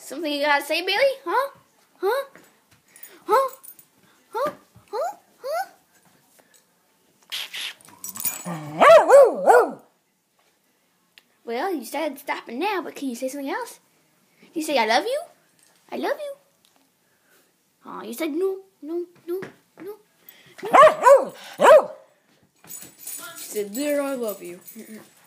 Something you gotta say, Bailey? Huh? Huh? Huh? Huh? Huh? Huh? Well, you started stopping now, but can you say something else? You say, I love you? I love you. Oh, you said no, no, no, no. No. You said, there, I love you.